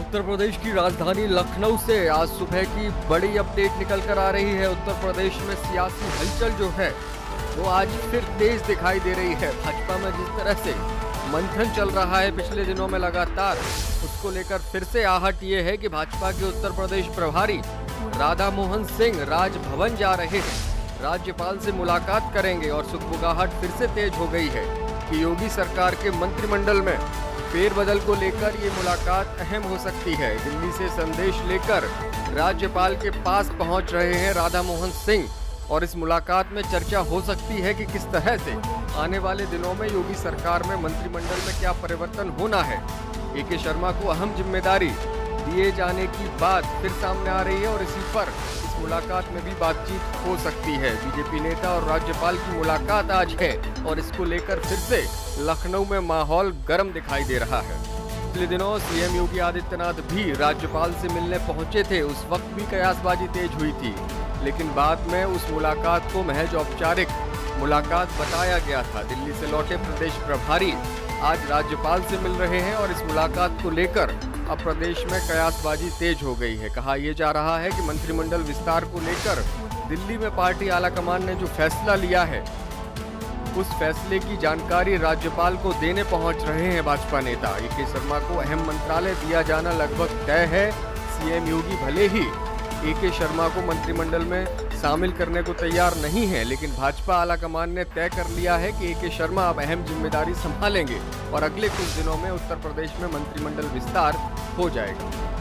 उत्तर प्रदेश की राजधानी लखनऊ से आज सुबह की बड़ी अपडेट निकल कर आ रही है। उत्तर प्रदेश में सियासी हलचल जो है वो आज फिर तेज दिखाई दे रही है। भाजपा में जिस तरह से मंथन चल रहा है पिछले दिनों में लगातार, उसको लेकर फिर से आहट ये है कि भाजपा के उत्तर प्रदेश प्रभारी राधा मोहन सिंह राजभवन जा रहे हैं, राज्यपाल से मुलाकात करेंगे और सुगबुगाहट फिर से तेज हो गई है कि योगी सरकार के मंत्रिमंडल में फेरबदल को लेकर ये मुलाकात अहम हो सकती है। दिल्ली से संदेश लेकर राज्यपाल के पास पहुंच रहे हैं राधा मोहन सिंह और इस मुलाकात में चर्चा हो सकती है कि किस तरह से आने वाले दिनों में योगी सरकार में मंत्रिमंडल में क्या परिवर्तन होना है। ए.के. शर्मा को अहम जिम्मेदारी दिए जाने की बात फिर सामने आ रही है और इसी पर इस मुलाकात में भी बातचीत हो सकती है। बीजेपी नेता और राज्यपाल की मुलाकात आज है और इसको लेकर फिर से लखनऊ में माहौल गर्म दिखाई दे रहा है। पिछले दिनों सीएम योगी आदित्यनाथ भी राज्यपाल से मिलने पहुंचे थे, उस वक्त भी कयासबाजी तेज हुई थी, लेकिन बाद में उस मुलाकात को महज औपचारिक मुलाकात बताया गया था। दिल्ली से लौटे प्रदेश प्रभारी आज राज्यपाल से मिल रहे हैं और इस मुलाकात को लेकर अब प्रदेश में कयासबाजी तेज हो गई है। कहा यह जा रहा है कि मंत्रिमंडल विस्तार को लेकर दिल्ली में पार्टी आलाकमान ने जो फैसला लिया है, उस फैसले की जानकारी राज्यपाल को देने पहुंच रहे हैं भाजपा नेता। ए.के. शर्मा को अहम मंत्रालय दिया जाना लगभग तय है। सीएम योगी भले ही ए.के. शर्मा को मंत्रिमंडल में शामिल करने को तैयार नहीं है, लेकिन भाजपा आलाकमान ने तय कर लिया है कि ए.के. शर्मा अब अहम जिम्मेदारी संभालेंगे और अगले कुछ दिनों में उत्तर प्रदेश में मंत्रिमंडल विस्तार हो जाएगा।